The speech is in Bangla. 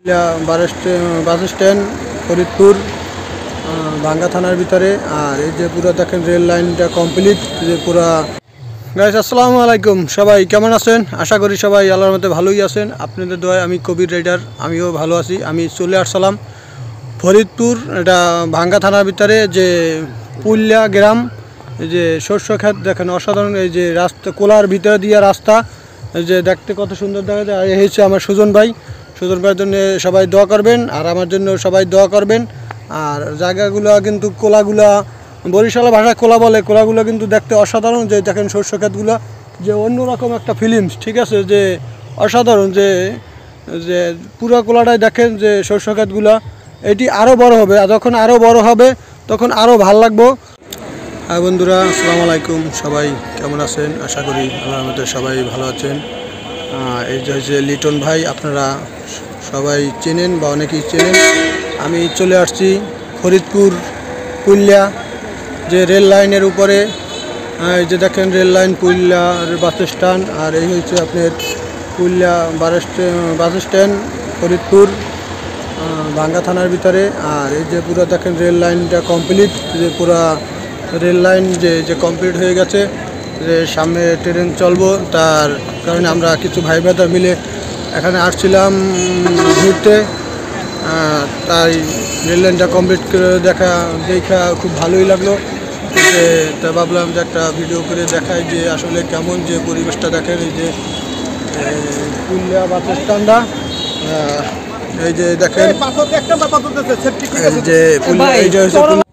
বাস স্ট্যান্ড ফরিদপুর ভাঙ্গা থানার ভিতরে। আর এই যে পুরো দেখেন রেল লাইনটা কমপ্লিট। যে পুরো গাইস আসসালামু আলাইকুম, সবাই কেমন আছেন? আশা করি সবাই আল্লাহর মধ্যে ভালোই আছেন। আপনাদের দোয়ায় আমি কবির রাইডার, আমিও ভালো আছি। আমি চলে আসলাম ফরিদপুর, এটা ভাঙ্গা থানার ভিতরে যে পুলিয়া গ্রাম। এই যে শস্য ক্ষেত দেখেন অসাধারণ। এই যে রাস্তা কোলার ভিতরে দিয়ে রাস্তা, এই যে দেখতে কত সুন্দর দেখা যায়। আর এই হচ্ছে আমার সুজন ভাইয়ের জন্য সবাই দোয়া করবেন, আর আমার জন্য সবাই দোয়া করবেন। আর জায়গাগুলো কিন্তু কোলাগুলা বরিশালের ভাষায় কোলা বলে, কোলাগুলো কিন্তু দেখতে অসাধারণ। যে দেখেন শস্য ক্ষেতগুলো যে অন্যরকম একটা ফিলিংস, ঠিক আছে, যে অসাধারণ। যে যে পুরো কোলাটাই দেখেন যে শস্য ক্ষেতগুলো, এটি আরও বড় হবে। আর যখন আরও বড় হবে তখন আরও ভালো লাগবো। হ্যাঁ বন্ধুরা, আসসালামু আলাইকুম, সবাই কেমন আছেন? আশা করি আল্লাহর মধ্যে সবাই ভালো আছেন। এই যে হচ্ছে লিটন ভাই, আপনারা সবাই চেনেন বা অনেকেই চেনেন। আমি চলে আসছি ফরিদপুর পুলিয়া যে রেল লাইনের উপরে। এই যে দেখেন রেল লাইন, পুলিয়ার বাস স্ট্যান্ড। আর এই হচ্ছে আপনার পুলিয়া বাস স্ট্যান্ড ফরিদপুর ভাঙ্গা থানার ভিতরে। আর এই যে পুরো দেখেন রেল লাইনটা কমপ্লিট। যে পুরো রেল লাইন যে কমপ্লিট হয়ে গেছে, যে সামনে ট্রেন চলবো, তার কারণে আমরা কিছু ভাই ব্রাদার মিলে এখানে আসছিলাম ঘুরতে। তাই রেল লাইনটা কমপ্লিট করে দেখা খুব ভালোই লাগলো। তা ভাবলাম যে একটা ভিডিও করে দেখাই যে আসলে কেমন যে পরিবেশটা দেখেন। এই যে পুলিয়া বাস স্ট্যান্ডটা, এই যে দেখেন যে পুলিয়া, এই যে হচ্ছে